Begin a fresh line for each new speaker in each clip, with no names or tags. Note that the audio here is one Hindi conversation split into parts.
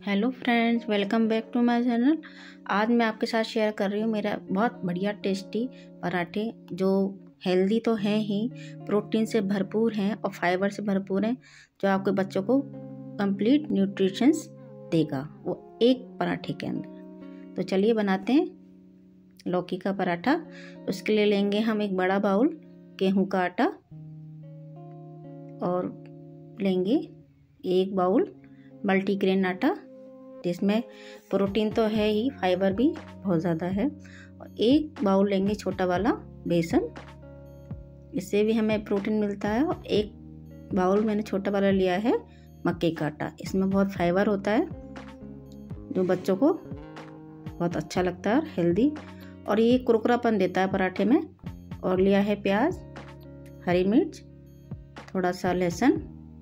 Hello friends, welcome back to my channel. आज मैं आपके साथ शेयर कर रही हूँ मेरा बहुत बढ़िया टेस्टी पराठे, जो हेल्दी तो हैं ही, प्रोटीन से भरपूर हैं और फाइबर से भरपूर हैं, जो आपके बच्चों को कंप्लीट न्यूट्रिशंस देगा वो एक पराठे के अंदर। तो चलिए बनाते हैं लौकी का पराठा। उसके लिए लेंगे हम एक बड़ा बाउल गेहूं का आटा और लेंगे एक बाउल मल्टीग्रेन आटा, जिसमें प्रोटीन तो है ही, फाइबर भी बहुत ज़्यादा है। और एक बाउल लेंगे छोटा वाला बेसन, इससे भी हमें प्रोटीन मिलता है। और एक बाउल मैंने छोटा वाला लिया है मक्के का आटा, इसमें बहुत फाइबर होता है जो बच्चों को बहुत अच्छा लगता है और हेल्दी, और ये कुरकुरापन देता है पराठे में। और लिया है प्याज, हरी मिर्च, थोड़ा सा लहसुन,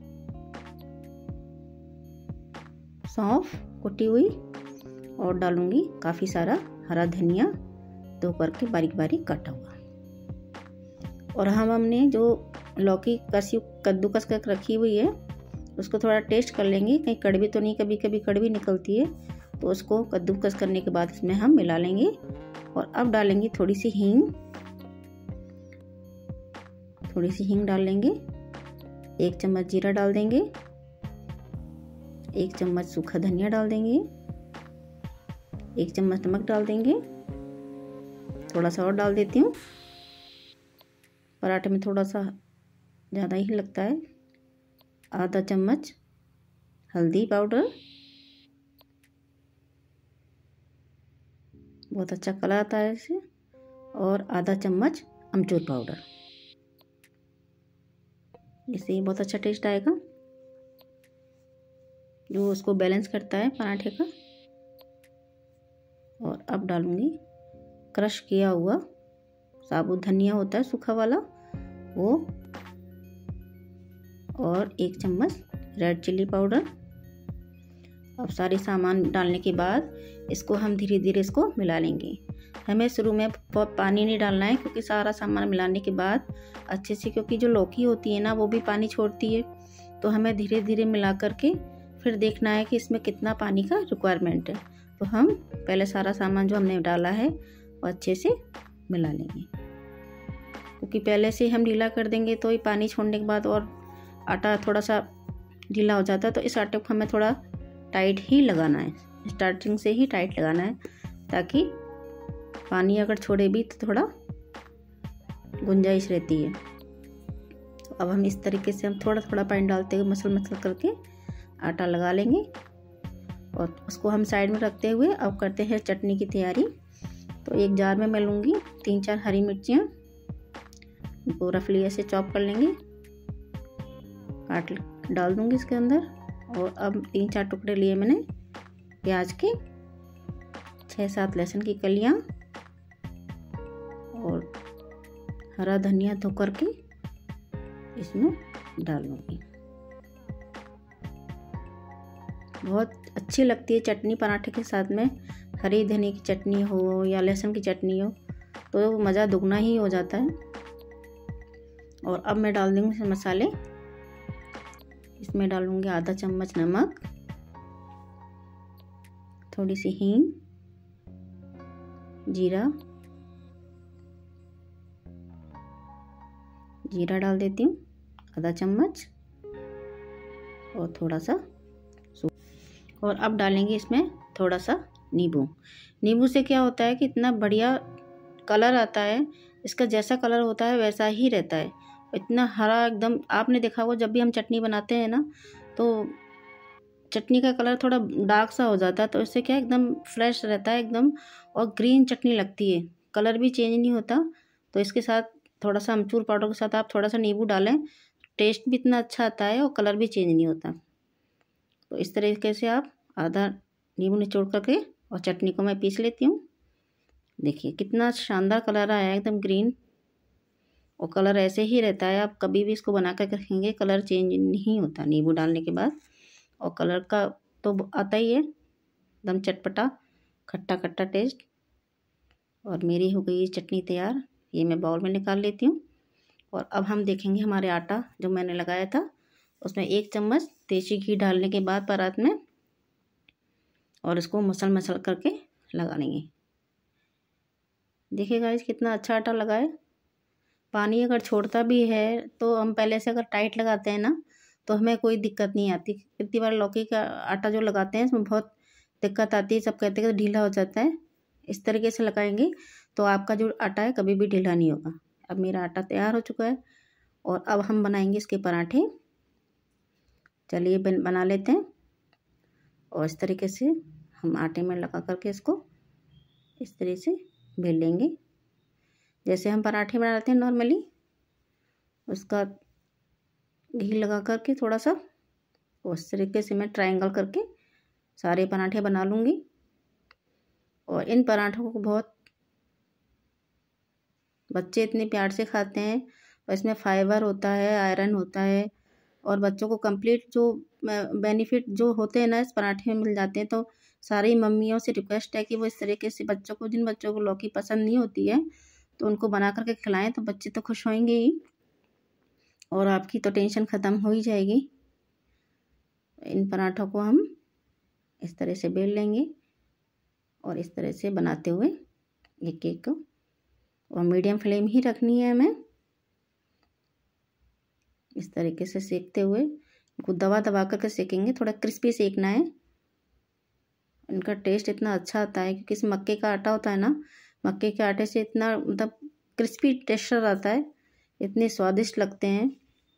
सौंफ कुटी हुई, और डालूंगी काफ़ी सारा हरा धनिया धो करके बारीक बारीक काटा हुआ। और हमने जो लौकी कद्दूकस कर रखी हुई है उसको थोड़ा टेस्ट कर लेंगे, कहीं कड़वी तो नहीं, कभी कभी कड़वी निकलती है, तो उसको कद्दूकस करने के बाद इसमें हम मिला लेंगे। और अब डालेंगे थोड़ी सी हींग डाल लेंगे, 1 चम्मच जीरा डाल देंगे, 1 चम्मच सूखा धनिया डाल देंगे, 1 चम्मच नमक डाल देंगे, थोड़ा सा और डाल देती हूँ, पराठे में थोड़ा सा ज़्यादा ही लगता है। आधा चम्मच हल्दी पाउडर, बहुत अच्छा कलर आता है इससे, और आधा चम्मच अमचूर पाउडर, इससे ही बहुत अच्छा टेस्ट आएगा, जो उसको बैलेंस करता है पराठे का। और अब डालूंगी क्रश किया हुआ साबुत धनिया होता है सूखा वाला वो, और 1 चम्मच रेड चिल्ली पाउडर। अब सारे सामान डालने के बाद इसको हम धीरे धीरे इसको मिला लेंगे। हमें शुरू में बहुत पानी नहीं डालना है, क्योंकि सारा सामान मिलाने के बाद अच्छे से, क्योंकि जो लौकी होती है ना वो भी पानी छोड़ती है, तो हमें धीरे धीरे मिला करके फिर देखना है कि इसमें कितना पानी का रिक्वायरमेंट है। तो हम पहले सारा सामान जो हमने डाला है वो अच्छे से मिला लेंगे, क्योंकि पहले से हम ढीला कर देंगे तो ये पानी छोड़ने के बाद और आटा थोड़ा सा ढीला हो जाता है। तो इस आटे को हमें थोड़ा टाइट ही लगाना है, स्टार्टिंग से ही टाइट लगाना है, ताकि पानी अगर छोड़े भी तो थोड़ा गुंजाइश रहती है। तो अब हम इस तरीके से हम थोड़ा थोड़ा पानी डालते हुए मसल करके आटा लगा लेंगे। और उसको हम साइड में रखते हुए अब करते हैं चटनी की तैयारी। तो एक जार में मैं लूँगी 3-4 हरी मिर्चियाँ, उनको रफली ऐसे चॉप कर लेंगे, काट डाल दूँगी इसके अंदर। और अब 3-4 टुकड़े लिए मैंने प्याज के, 6-7 लहसुन की कलियाँ, और हरा धनिया धो करके इसमें डाल लूँगी। बहुत अच्छी लगती है चटनी पराठे के साथ में, हरी धनिया की चटनी हो या लहसुन की चटनी हो तो मज़ा दुगना ही हो जाता है। और अब मैं डाल दूँगी मसाले, इसमें डालूँगी आधा चम्मच नमक, थोड़ी सी हींग, जीरा डाल देती हूँ आधा चम्मच, और थोड़ा सा। और अब डालेंगे इसमें थोड़ा सा नींबू से क्या होता है कि इतना बढ़िया कलर आता है, इसका जैसा कलर होता है वैसा ही रहता है, इतना हरा एकदम। आपने देखा होगा जब भी हम चटनी बनाते हैं ना, तो चटनी का कलर थोड़ा डार्क सा हो जाता है, तो इससे क्या एकदम फ्रेश रहता है एकदम, और ग्रीन चटनी लगती है, कलर भी चेंज नहीं होता। तो इसके साथ थोड़ा सा अमचूर पाउडर के साथ आप थोड़ा सा नींबू डालें, टेस्ट भी इतना अच्छा आता है और कलर भी चेंज नहीं होता। तो इस तरीके से आप आधा नींबू निचोड़ करके और चटनी को मैं पीस लेती हूँ। देखिए कितना शानदार कलर आया है, एकदम ग्रीन, और कलर ऐसे ही रहता है, आप कभी भी इसको बना कर रखेंगे कलर चेंज नहीं होता नींबू डालने के बाद। और कलर का तो आता ही है, एकदम चटपटा खट्टा खट्टा टेस्ट। और मेरी हो गई चटनी तैयार, ये मैं बाउल में निकाल लेती हूँ। और अब हम देखेंगे हमारे आटा जो मैंने लगाया था उसमें 1 चम्मच देसी घी डालने के बाद परात में और इसको मसल मसल करके लगा लेंगे। देखिए गाइस कितना अच्छा आटा लगा है। पानी अगर छोड़ता भी है तो हम पहले से अगर टाइट लगाते हैं ना तो हमें कोई दिक्कत नहीं आती। कितनी बार लौकी का आटा जो लगाते हैं इसमें बहुत दिक्कत आती है, सब कहते हैं कि ढीला हो जाता है। इस तरीके से लगाएंगे तो आपका जो आटा है कभी भी ढीला नहीं होगा। अब मेरा आटा तैयार हो चुका है और अब हम बनाएंगे इसके पराठे। चलिए बना लेते हैं। और इस तरीके से हम आटे में लगा करके इसको इस तरह से बेल लेंगे जैसे हम पराठे बनाते हैं नॉर्मली। उसका घी लगा करके थोड़ा सा उस तरीके से मैं ट्रायंगल करके सारे पराठे बना लूँगी। और इन पराठों को बहुत बच्चे इतने प्यार से खाते हैं और इसमें फाइबर होता है, आयरन होता है और बच्चों को कंप्लीट जो बेनिफिट जो होते हैं ना इस पराठे में मिल जाते हैं। तो सारी मम्मियों से रिक्वेस्ट है कि वो इस तरीके से बच्चों को, जिन बच्चों को लौकी पसंद नहीं होती है तो उनको बना करके खिलाएं तो बच्चे तो खुश होंगे ही और आपकी तो टेंशन ख़त्म हो ही जाएगी। इन पराठों को हम इस तरह से बेल लेंगे और इस तरह से बनाते हुए एक एक को, और मीडियम फ्लेम ही रखनी है हमें। इस तरीके से सेकते हुए इनको दबा दबा करके सेकेंगे, थोड़ा क्रिस्पी सेकना है। इनका टेस्ट इतना अच्छा आता है क्योंकि इस मक्के का आटा होता है ना, मक्के के आटे से इतना मतलब क्रिस्पी टेक्सचर आता है, इतने स्वादिष्ट लगते हैं।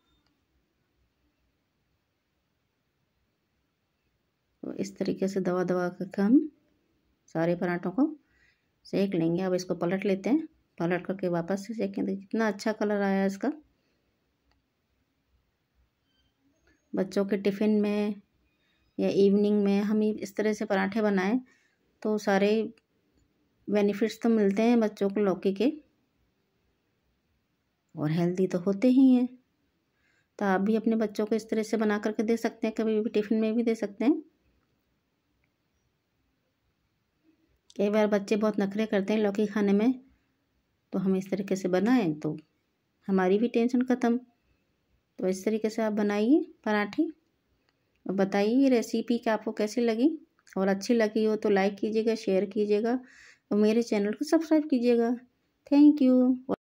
तो इस तरीके से दबा दबा करके हम सारे पराठों को सेक लेंगे। अब इसको पलट लेते हैं, पलट करके वापस से सेकें। देखिए कितना अच्छा कलर आया है इसका। बच्चों के टिफ़िन में या इवनिंग में हम इस तरह से पराठे बनाएं तो सारे बेनिफिट्स तो मिलते हैं बच्चों को लौकी के, और हेल्दी तो होते ही हैं। तो आप भी अपने बच्चों को इस तरह से बना करके दे सकते हैं, कभी भी टिफ़िन में भी दे सकते हैं। कई बार बच्चे बहुत नखरे करते हैं लौकी खाने में, तो हम इस तरीके से बनाएं तो हमारी भी टेंशन ख़त्म। तो इस तरीके से आप बनाइए पराठे और बताइए ये रेसिपी कि आपको कैसी लगी, और अच्छी लगी हो तो लाइक कीजिएगा, शेयर कीजिएगा और मेरे चैनल को सब्सक्राइब कीजिएगा। Thank you.